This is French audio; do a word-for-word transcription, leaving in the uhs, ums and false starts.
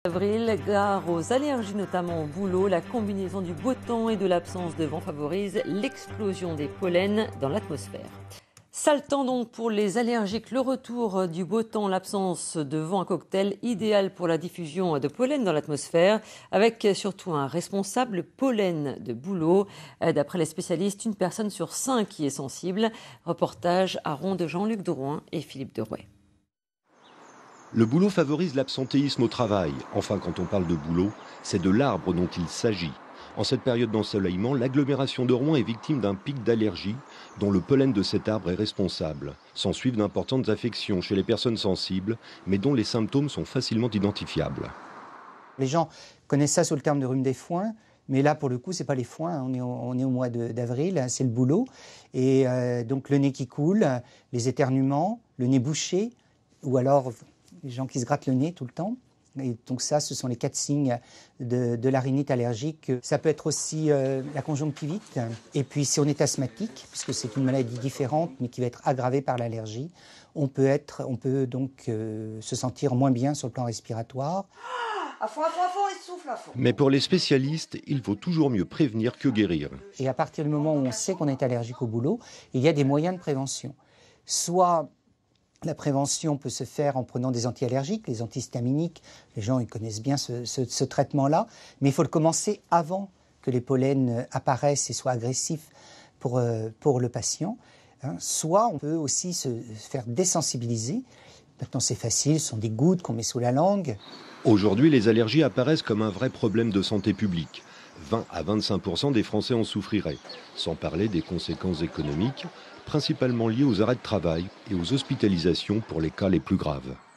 Avril, gare aux allergies, notamment au boulot. La combinaison du beau temps et de l'absence de vent favorise l'explosion des pollens dans l'atmosphère. Sale temps donc pour les allergiques. Le retour du beau temps, l'absence de vent, un cocktail idéal pour la diffusion de pollen dans l'atmosphère, avec surtout un responsable, pollen de boulot. D'après les spécialistes, une personne sur cinq qui est sensible. Reportage à Ronde de Jean-Luc Drouin et Philippe Derouet. Le boulot favorise l'absentéisme au travail. Enfin, quand on parle de boulot, c'est de l'arbre dont il s'agit. En cette période d'ensoleillement, l'agglomération de Rouen est victime d'un pic d'allergie dont le pollen de cet arbre est responsable. S'en suivent d'importantes affections chez les personnes sensibles, mais dont les symptômes sont facilement identifiables. Les gens connaissent ça sous le terme de rhume des foins, mais là, pour le coup, ce n'est pas les foins, on est au, on est au mois d'avril, c'est le boulot. Et euh, donc le nez qui coule, les éternuements, le nez bouché, ou alors les gens qui se grattent le nez tout le temps. Et donc ça, ce sont les quatre signes de, de la rhinite allergique. Ça peut être aussi euh, la conjonctivite. Et puis si on est asthmatique, puisque c'est une maladie différente, mais qui va être aggravée par l'allergie, on peut, être, on peut donc euh, se sentir moins bien sur le plan respiratoire. À fond, à fond, à fond, et souffle à fond. Mais pour les spécialistes, il vaut toujours mieux prévenir que guérir. Et à partir du moment où on sait qu'on est allergique au boulot, il y a des moyens de prévention. Soit la prévention peut se faire en prenant des antiallergiques, les antihistaminiques. Les gens ils connaissent bien ce, ce, ce traitement-là, mais il faut le commencer avant que les pollens apparaissent et soient agressifs pour, euh, pour le patient. Hein. Soit on peut aussi se faire désensibiliser. Maintenant c'est facile, ce sont des gouttes qu'on met sous la langue. Aujourd'hui, les allergies apparaissent comme un vrai problème de santé publique. vingt à vingt-cinq pour cent des Français en souffriraient, sans parler des conséquences économiques, principalement liées aux arrêts de travail et aux hospitalisations pour les cas les plus graves.